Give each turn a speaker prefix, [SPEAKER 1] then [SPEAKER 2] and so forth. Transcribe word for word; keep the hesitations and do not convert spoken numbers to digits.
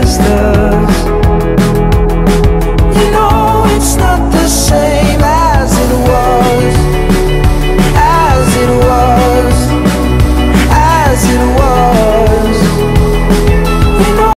[SPEAKER 1] past us. You know it's not the same as it was, as it was, as it was.